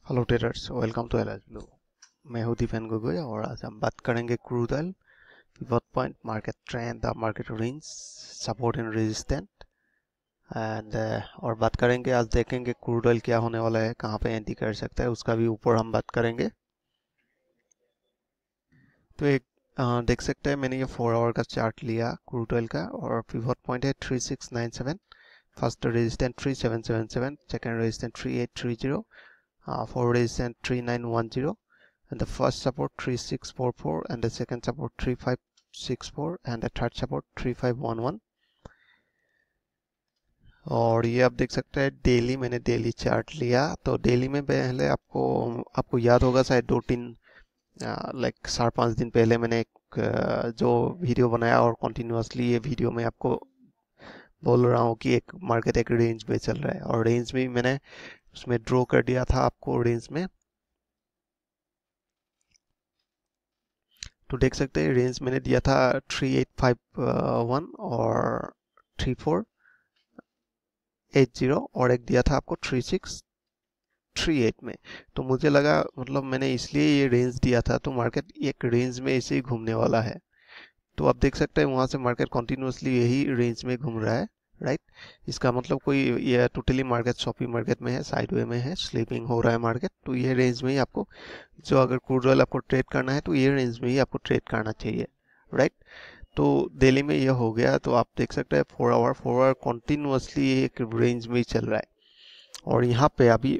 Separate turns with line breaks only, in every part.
Hello traders, welcome to Alicblue। मैं हूं दीपेन गोगोई और आज हम बात करेंगे crude oil, pivot point, market trend, the market range, support and resistant and और बात करेंगे, आज देखेंगे क्रूड ऑयल क्या होने वाला है, कहां पे एंट्री कर सकता है, उसका भी ऊपर हम बात करेंगे। तो एक देख सकते हैं, मैंने ये 4 आवर का चार्ट लिया क्रूड ऑयल का और पिवट पॉइंट है 3697, first resistant 3777, second resistant 3830, for resistance 3910, and the first support 3644, and the second support 3564, and the third support 3511। और ये आप देख सकते हैं डेली, मैंने डेली चार्ट लिया। तो डेली में पहले आपको याद होगा शायद 2-3 लाइक 4-5 दिन पहले मैंने एक जो वीडियो बनाया और कंटिन्यूअसली ये वीडियो में आपको बोल रहा हूँ कि एक मार्केट एक रेंज में चल रहा है और रेंज में मैंने उसमें ड्रॉ कर दिया था आपको रेंज में। तो देख सकते हैं रेंज मैंने दिया था 3851 और 3480 और एक दिया था आपको 3638 में। तो मुझे लगा, मतलब मैंने इसलिए ये रेंज दिया था, तो मार्केट एक रेंज में ऐसे ही घूमने वाला है। तो आप देख सकते हैं वहां से मार्केट कंटिन्यूअसली यही रेंज में घूम रहा है, राइट। इसका मतलब कोई ये टोटली मार्केट शॉपिंग मार्केट में है, साइडवे में है, स्लीपिंग हो रहा है मार्केट। तो ये रेंज में ही आपको, जो अगर क्रूड ऑयल आपको ट्रेड करना है तो ये रेंज में ही आपको ट्रेड करना चाहिए, राइट। तो दिल्ली में ये हो गया। तो आप देख सकते हैं 4 आवर कंटिन्यूअसली एक रेंज में ही चल रहा है। और यहाँ पे अभी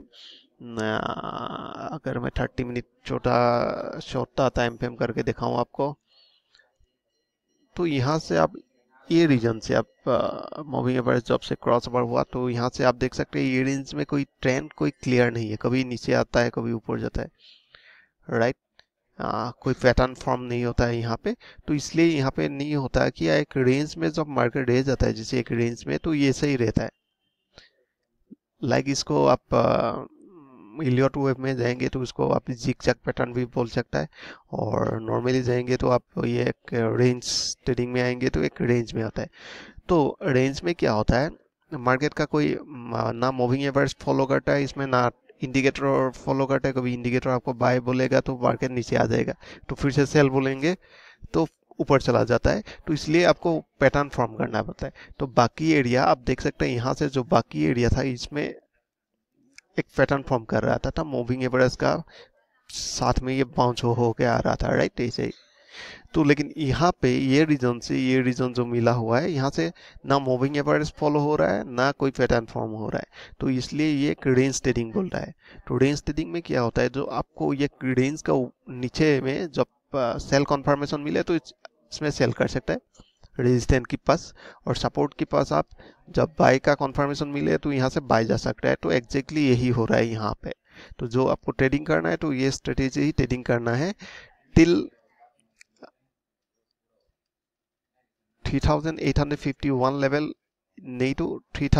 अगर मैं 30 मिनट छोटा टाइम फ्रेम करके दिखाऊं आपको, तो यहाँ से आप ये रीजन से आप मूविंग एवरेज जब से क्रॉस ओवर हुआ, तो यहाँ से आप देख सकते हैं ये रेंज में कोई ट्रेंड कोई क्लियर नहीं है, कभी नीचे आता है कभी ऊपर जाता है, राइट। कोई पैटर्न फॉर्म नहीं होता है यहाँ पे। तो इसलिए यहाँ पे नहीं होता है कि एक रेंज में जब मार्केट रह जाता है जैसे एक रेंज में, तो ये सही रहता है। लाइक इसको आप इलियट वेव में जाएंगे तो उसको आप जिग जैग पैटर्न भी बोल सकता है, और नॉर्मली जाएंगे तो आप ये एक रेंज ट्रेडिंग में आएंगे तो एक रेंज में होता है। तो रेंज में क्या होता है, मार्केट का कोई ना मूविंग एवरेज फॉलो करता है इसमें, ना इंडिकेटर फॉलो करता है। कभी इंडिकेटर आपको बाय बोलेगा तो मार्केट नीचे आ जाएगा, तो फिर से सेल बोलेंगे तो ऊपर चला जाता है। तो इसलिए आपको पैटर्न फॉर्म करना पड़ता है। तो बाकी एरिया आप देख सकते हैं, यहाँ से जो बाकी एरिया था इसमें एक पैटर्न फॉर्म कर रहा था मूविंग एवरेज का, साथ में ये बाउंस हो के आ रहा था, राइट, ऐसे ही। तो लेकिन यहाँ पे ये रीजन जो मिला हुआ है, यहाँ से ना मूविंग एवरेज फॉलो हो रहा है ना कोई पैटर्न फॉर्म हो रहा है। तो इसलिए ये एक रेंज ट्रेडिंग बोल रहा है। तो रेंज ट्रेडिंग में क्या होता है, जो आपको ये रेंज का नीचे में जब सेल कन्फर्मेशन मिले तो इसमें सेल कर सकता है रेजिस्टेंस के पास, और सपोर्ट के पास आप जब बाय का कन्फर्मेशन मिले तो यहाँ से बाय जा सकता है। तो एग्जैक्टली यही हो रहा है यहाँ पे। तो जो आपको ट्रेडिंग करना है तो ये स्ट्रेटेजी ही ट्रेडिंग करना है टिल 3851 लेवल, नहीं तो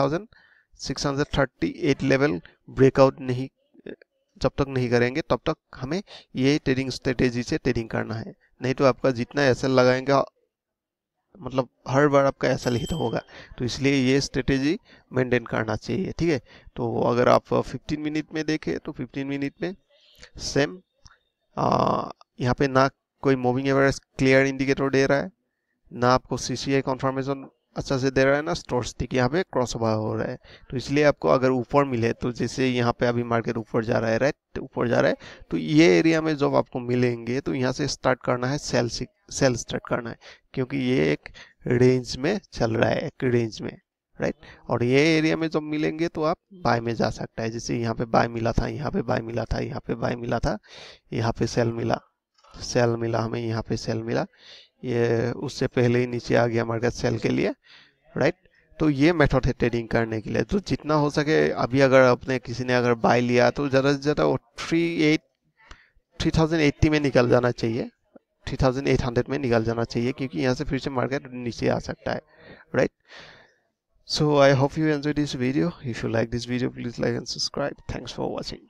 3638 लेवल ब्रेकआउट नहीं, जब तक नहीं करेंगे तब तक हमें ये ट्रेडिंग स्ट्रेटेजी से ट्रेडिंग करना है। नहीं तो आपका जितना एसएल लगाएंगे, मतलब हर बार आपका एसएल हिट होगा। तो इसलिए ये स्ट्रेटेजी मेंटेन करना चाहिए, ठीक है। तो अगर आप 15 मिनट में देखें तो 15 मिनट में सेम यहाँ पे ना कोई मूविंग एवरेज क्लियर इंडिकेटर दे रहा है, ना आपको सीसीआई कंफर्मेशन अच्छा से दे रहा है, ना स्टोर स्टिक यहाँ पे क्रॉस ओवर हो रहा है। तो इसलिए आपको अगर ऊपर मिले, तो जैसे यहाँ पे अभी मार्केट ऊपर जा रहा है, राइट, ऊपर जा रहा है, तो ये एरिया में जब आपको मिलेंगे तो यहाँ से स्टार्ट करना है, सेल स्टार्ट करना है, क्योंकि ये एक रेंज में चल रहा है, एक रेंज में, राइट। और ये एरिया में जब मिलेंगे तो आप बाय में जा सकता है। जैसे यहाँ पे बाय मिला था, यहाँ पे बाय मिला था, यहाँ पे बाय मिला था, यहाँ पे सेल मिला हमें, यहाँ पे सेल मिला, ये उससे पहले ही नीचे आ गया मार्केट सेल के लिए, राइट। तो ये मेथड है ट्रेडिंग करने के लिए। तो जितना हो सके, अभी अगर आपने किसी ने अगर बाय लिया तो ज़्यादा से ज़्यादा 3080 में निकल जाना चाहिए, 3800 में निकल जाना चाहिए, क्योंकि यहाँ से फिर से मार्केट नीचे आ सकता है, right. So I hope you enjoyed this video. If you like this video, please like and subscribe. Thanks for watching.